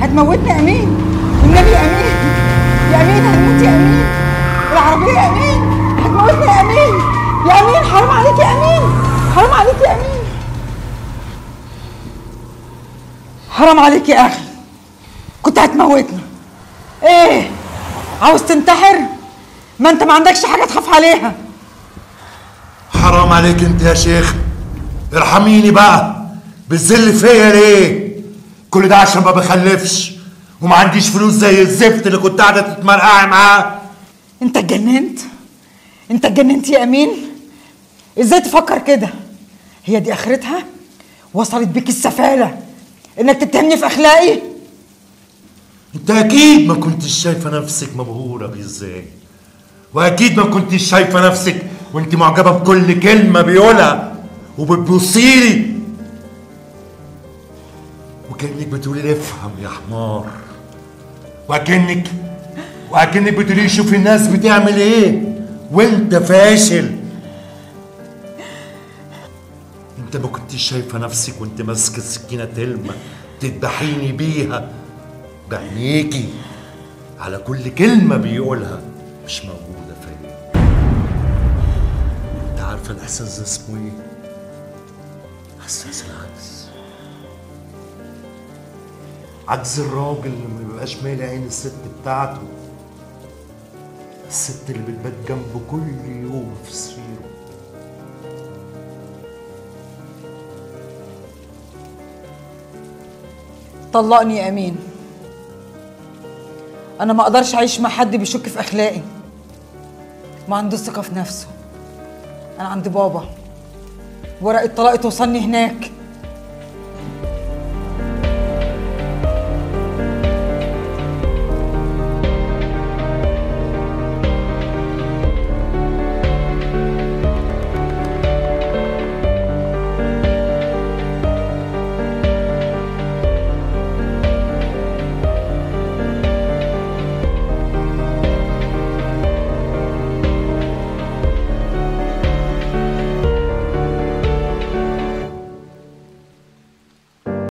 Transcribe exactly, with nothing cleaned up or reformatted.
هتموتني يا امين، والنبي يا امين، يا امين هنموت يا امين، العربيه يا امين هتموتني يا امين، يا امين حرام عليك يا امين، حرام عليك يا امين، حرام عليك يا اخي، كنت هتموتني. ايه عاوز تنتحر؟ ما انت ما عندكش حاجه تخاف عليها. حرام عليك انت يا شيخ، ارحميني بقى، بتذل فيا ليه؟ كل ده عشان ما بخلفش وما عنديش فلوس زي الزفت اللي كنت قاعده تتمرقعي معاه. انت اتجننت؟ انت اتجننت يا امين؟ ازاي تفكر كده؟ هي دي اخرتها؟ وصلت بيك السفاله انك تتهمني في اخلاقي؟ انت اكيد ما كنتش شايفه نفسك مبهوره بيه ازاي، واكيد ما كنتش شايفه نفسك وانت معجبه بكل كلمه بيقولها وبتبصيلي وكانك بتقولي لي افهم يا حمار، وكانك وكانك بتقولي لي شوفي الناس بتعمل ايه وانت فاشل. انت ما كنتش شايفه نفسك وانت ماسكه سكينه تلمه تذبحيني بيها بعينيكي على كل كلمه بيقولها مش موجوده فيا. انت عارفه الاحساس ده اسمه ايه؟ احساس العجز. عجز الراجل اللي ما بيبقاش مالي عين الست بتاعته، الست اللي بتبات جنبه كل يوم في سريره. طلقني يا امين، انا ما اقدرش اعيش مع حد بيشك في اخلاقي، ما عندوش ثقه في نفسه. انا عند بابا، ورقه طلاقي توصلني هناك.